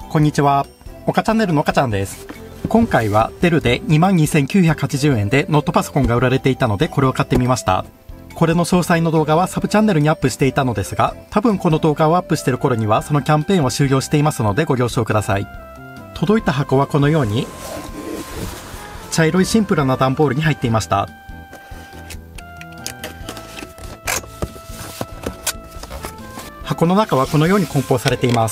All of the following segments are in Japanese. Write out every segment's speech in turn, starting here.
こんにちは。岡チャンネルの岡ちゃんです。今回はデルで 22,980 円でノートパソコンが売られていたのでこれを買ってみました。これの詳細の動画はサブチャンネルにアップしていたのですが、多分この動画をアップしている頃にはそのキャンペーンは終了していますのでご了承ください。届いた箱はこのように茶色いシンプルな段ボールに入っていました。箱の中はこのように梱包されています。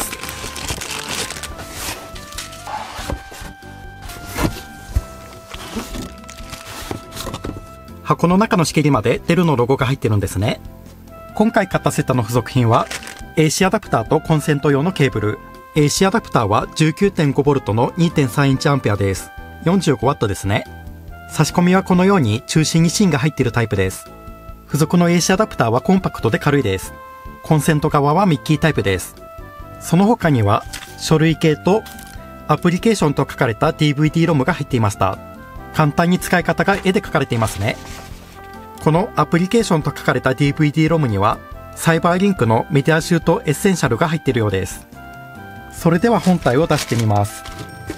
箱の中の仕切りまでデルのロゴが入ってるんですね。今回買ったセットの付属品は AC アダプターとコンセント用のケーブル。 AC アダプターは 19.5V の 2.3 インチアンペアです。 45W ですね。差し込みはこのように中心に芯が入っているタイプです。付属の AC アダプターはコンパクトで軽いです。コンセント側はミッキータイプです。その他には書類系とアプリケーションと書かれた DVD ロムが入っていました。簡単に使い方が絵で書かれていますね。このアプリケーションと書かれた DVD ロムにはサイバーリンクのメディアシュートエッセンシャルが入っているようです。それでは本体を出してみます。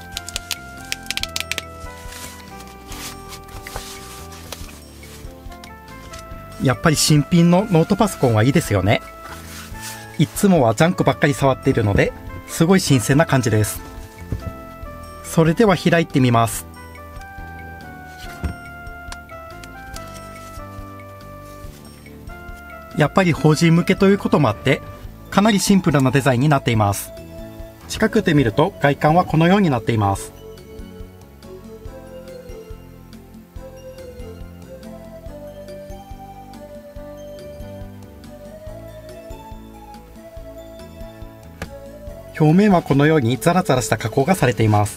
やっぱり新品のノートパソコンはいいですよね。いつもはジャンクばっかり触っているので、すごい新鮮な感じです。それでは開いてみます。やっぱり法人向けということもあって、かなりシンプルなデザインになっています。近くで見ると外観はこのようになっています。表面はこのようにザラザラした加工がされています。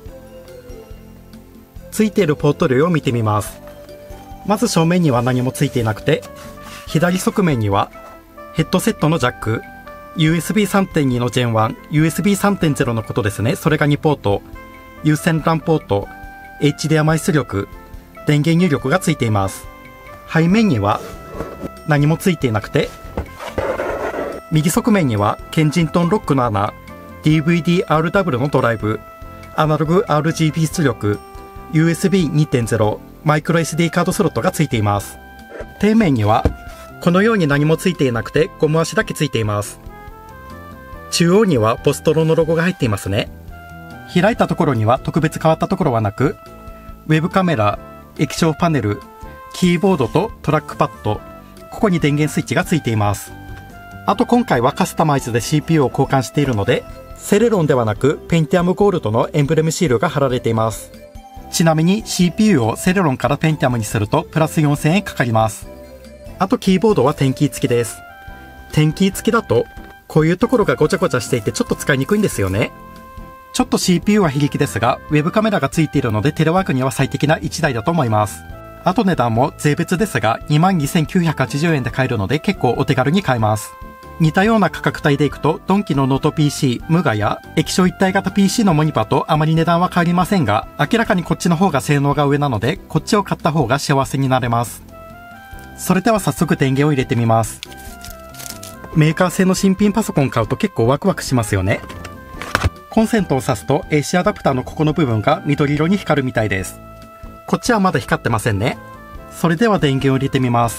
ついているポート類を見てみます。まず正面には何もついていなくて、左側面にはヘッドセットのジャック、 USB3.2 の Gen1、 USB3.0 のことですね。それが2ポート、有線 LAN ポート、 HDMI 出力、電源入力がついています。背面には何もついていなくて、右側面にはケンジントンロックの穴、DVD-RW のドライブ、アナログ RGB 出力、 USB2.0、 マイクロ SD カードスロットがついています。底面にはこのように何もついていなくてゴム足だけついています。中央にはボストロのロゴが入っていますね。開いたところには特別変わったところはなく、ウェブカメラ、液晶パネル、キーボードとトラックパッド、ここに電源スイッチがついています。あと今回はカスタマイズで CPU を交換しているので、セレロンではなくペンティアムゴールドのエンブレムシールが貼られています。ちなみに CPU をセレロンからペンティアムにするとプラス4000円かかります。あとキーボードは点キー付きです。点キー付きだとこういうところがごちゃごちゃしていてちょっと使いにくいんですよね。ちょっと CPU は非力ですが、ウェブカメラが付いているのでテレワークには最適な1台だと思います。あと値段も税別ですが 22,980 円で買えるので結構お手軽に買えます。似たような価格帯でいくとドンキのノート PC、ムガや液晶一体型 PC のモニパとあまり値段は変わりませんが、明らかにこっちの方が性能が上なのでこっちを買った方が幸せになれます。それでは早速電源を入れてみます。メーカー製の新品パソコン買うと結構ワクワクしますよね。コンセントを挿すと AC アダプターのここの部分が緑色に光るみたいです。こっちはまだ光ってませんね。それでは電源を入れてみます。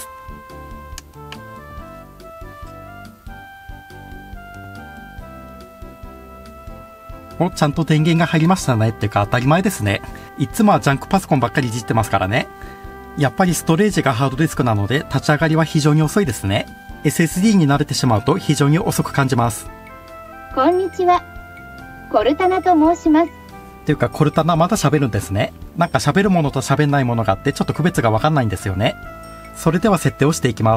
ちゃんと電源が入りましたねっていうか当たり前ですね。いつもはジャンクパソコンばっかりいじってますからね。やっぱりストレージがハードディスクなので立ち上がりは非常に遅いですね。 SSD に慣れてしまうと非常に遅く感じます。 こんにちは、コルタナと申します。 っていうかコルタナまだ喋るんですね。なんか喋るものと喋んないものがあってちょっと区別がわかんないんですよね。それでは設定をしていきます。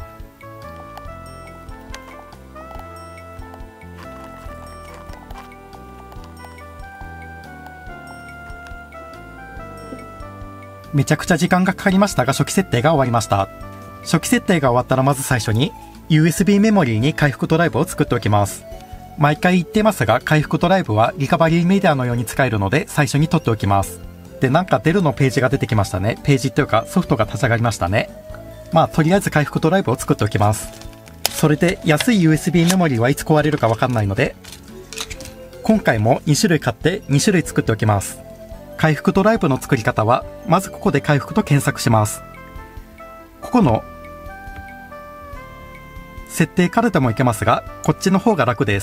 めちゃくちゃ時間がかかりましたが初期設定が終わりました。初期設定が終わったらまず最初に USB メモリーに回復ドライブを作っておきます。毎回言ってますが回復ドライブはリカバリーメディアのように使えるので最初に取っておきます。で、なんかデルのページが出てきましたね。ページっていうかソフトが立ち上がりましたね。まあとりあえず回復ドライブを作っておきます。それで安い USB メモリーはいつ壊れるかわかんないので今回も2種類買って2種類作っておきます。回復ドライブの作り方は、まずここで回復と検索します。ここの設定からでもいけますが、こっちの方が楽です。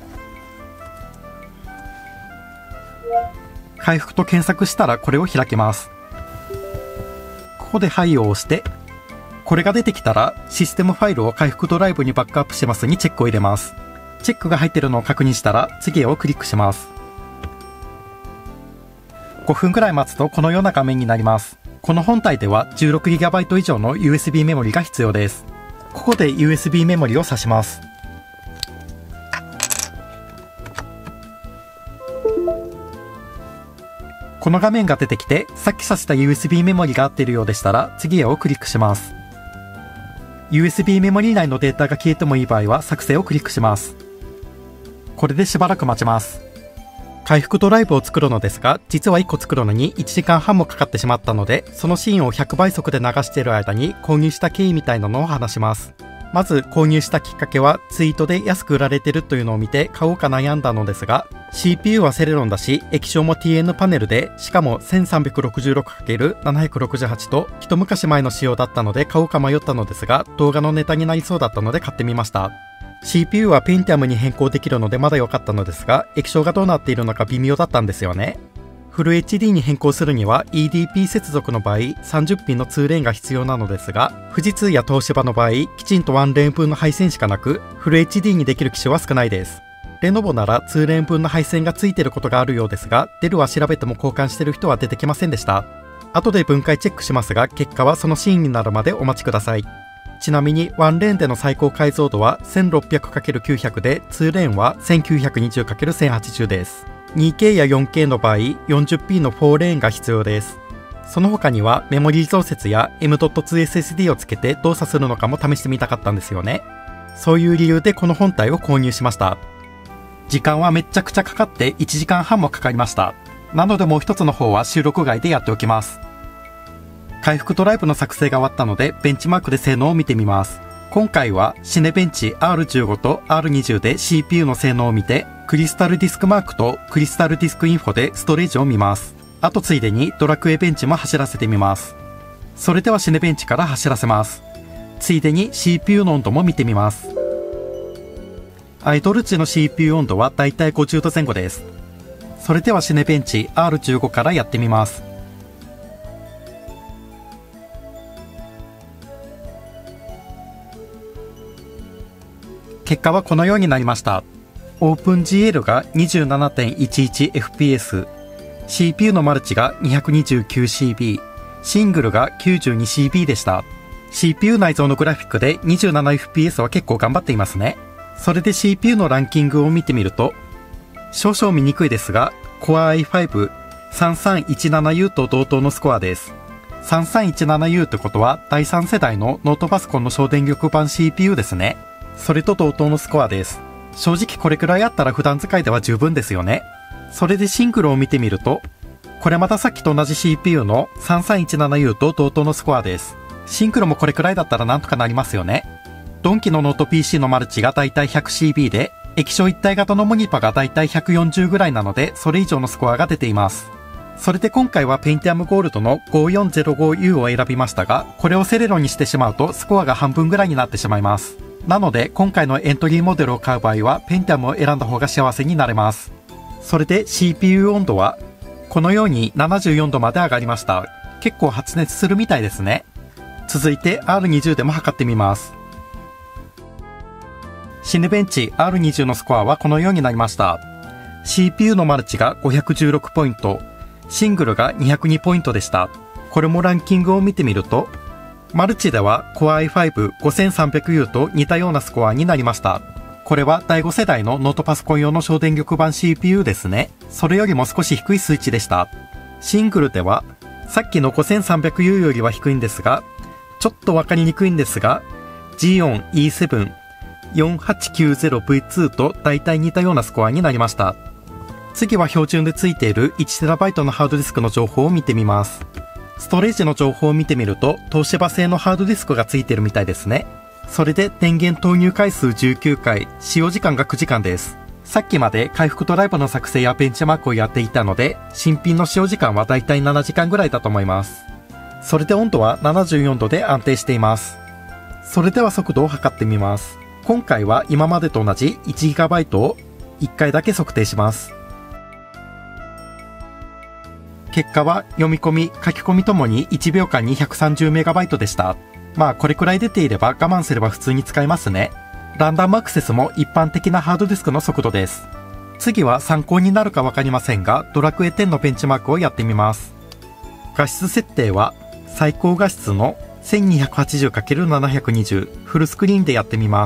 回復と検索したらこれを開きます。ここではいを押して、これが出てきたらシステムファイルを回復ドライブにバックアップしますにチェックを入れます。チェックが入っているのを確認したら次へをクリックします。5分くらい待つとこのような画面になります。この本体では 16GB 以上の USB メモリが必要です。ここで USB メモリを挿します。この画面が出てきて、さっき挿した USB メモリが合っているようでしたら次へをクリックします。USB メモリ内のデータが消えてもいい場合は作成をクリックします。これでしばらく待ちます。回復ドライブを作るのですが、実は1個作るのに1時間半もかかってしまったので、そのシーンを100倍速で流している間に購入した経緯みたいなのを話します。まず購入したきっかけはツイートで安く売られてるというのを見て買おうか悩んだのですが、 CPU はセレロンだし液晶も TN パネルで、しかも 1366×768 と一昔前の仕様だったので買おうか迷ったのですが、動画のネタになりそうだったので買ってみました。 CPU は Pentium に変更できるのでまだ良かったのですが、液晶がどうなっているのか微妙だったんですよね。フル HD に変更するには EDP 接続の場合30ピンの2レーンが必要なのですが、富士通や東芝の場合きちんと1レーン分の配線しかなく、フル HD にできる機種は少ないです。レノボなら2レーン分の配線がついていることがあるようですが、デルは調べても交換している人は出てきませんでした。後で分解チェックしますが、結果はそのシーンになるまでお待ちください。ちなみに1レーンでの最高解像度は 1600×900 で、2レーンは 1920×1080 です。2K や 4K の場合 40p の4レーンが必要です。その他にはメモリ増設や M.2SSD をつけて動作するのかも試してみたかったんですよね。そういう理由でこの本体を購入しました。時間はめっちゃくちゃかかって1時間半もかかりました。なのでもう一つの方は収録外でやっておきます。回復ドライブの作成が終わったのでベンチマークで性能を見てみます。今回はシネベンチ R15 と R20 で CPU の性能を見て、クリスタルディスクマークとクリスタルディスクインフォでストレージを見ます。あとついでにドラクエベンチも走らせてみます。それではシネベンチから走らせます。ついでに CPU の温度も見てみます。アイドル値の CPU 温度はだいたい50度前後です。それではシネベンチ R15 からやってみます。結果はこのようになりました。OpenGL が 27.11fps、CPU のマルチが 229cb、シングルが 92cb でした。CPU 内蔵のグラフィックで 27fps は結構頑張っていますね。それで CPU のランキングを見てみると、少々見にくいですが Core i5-3317U と同等のスコアです。3317U ってことは第3世代のノートパソコンの省電力版 CPU ですね。それと同等のスコアです。正直これくらいあったら普段使いでは十分ですよね。それでシングルを見てみると、これまたさっきと同じ CPU の 3317U と同等のスコアです。シングルもこれくらいだったらなんとかなりますよね。ドンキのノート PC のマルチがだいたい 100cb で、液晶一体型のモニパがだいたい140ぐらいなので、それ以上のスコアが出ています。それで今回は Pentium Gold の 5405U を選びましたが、これをセレロにしてしまうとスコアが半分ぐらいになってしまいます。なので今回のエントリーモデルを買う場合は Pentium を選んだ方が幸せになれます。それで CPU 温度はこのように74度まで上がりました。結構発熱するみたいですね。続いて R20 でも測ってみます。シネベンチ R20 のスコアはこのようになりました。CPU のマルチが516ポイント、シングルが202ポイントでした。これもランキングを見てみると、マルチでは Core i5-5300U と似たようなスコアになりました。これは第5世代のノートパソコン用の省電力版 CPU ですね。それよりも少し低い数値でした。シングルではさっきの 5300U よりは低いんですが、ちょっとわかりにくいんですが Xeon E7-4890V2 と大体似たようなスコアになりました。次は標準でついている 1TB のハードディスクの情報を見てみます。ストレージの情報を見てみると東芝製のハードディスクがついているみたいですね。それで電源投入回数19回、使用時間が9時間です。 さっきまで回復ドライブの作成やベンチマークをやっていたので、新品の使用時間はだいたい7時間ぐらいだと思います。それで温度は74度で安定しています。それでは速度を測ってみます。今回は今までと同じ 1GB を1回だけ測定します。結果は読み込み、書き込みともに1秒間に 130MB でした。まあこれくらい出ていれば我慢すれば普通に使えますね。ランダムアクセスも一般的なハードディスクの速度です。次は参考になるかわかりませんが、ドラクエ10のベンチマークをやってみます。画質設定は最高画質の 1280×720 フルスクリーンでやってみます。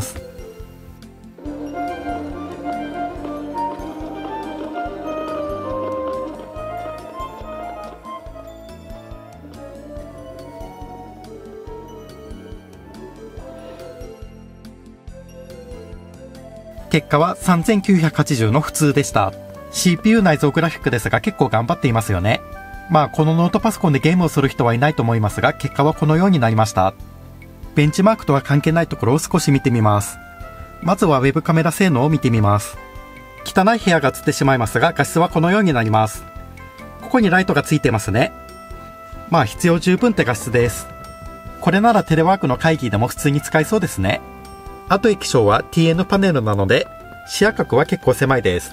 結果は3980の普通でした。CPU 内蔵グラフィックですが結構頑張っていますよね。まあこのノートパソコンでゲームをする人はいないと思いますが、結果はこのようになりました。ベンチマークとは関係ないところを少し見てみます。まずはウェブカメラ性能を見てみます。汚い部屋が映ってしまいますが、画質はこのようになります。ここにライトがついてますね。まあ必要十分って画質です。これならテレワークの会議でも普通に使えそうですね。あと液晶は TN パネルなので視野角は結構狭いです。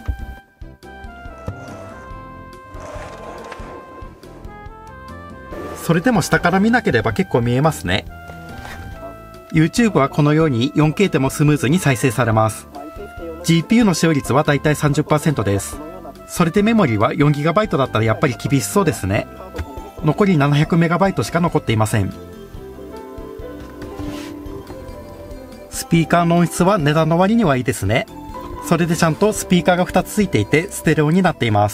それでも下から見なければ結構見えますね。 YouTube はこのように 4K でもスムーズに再生されます。 GPU の使用率はだいたい 30% です。それでメモリは 4GB だったらやっぱり厳しそうですね。残り 700MB しか残っていません。スピーカーの音質は値段の割にはいいですね。それでちゃんとスピーカーが2つついていてステレオになっています。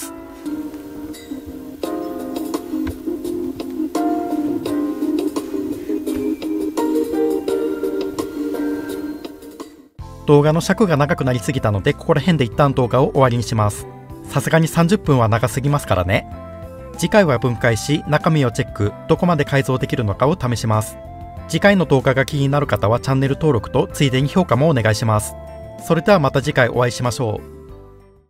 動画の尺が長くなりすぎたのでここら辺で一旦動画を終わりにします。さすがに30分は長すぎますからね。次回は分解し中身をチェック、どこまで改造できるのかを試します。次回の動画が気になる方はチャンネル登録とついでに評価もお願いします。それではまた次回お会いしましょう。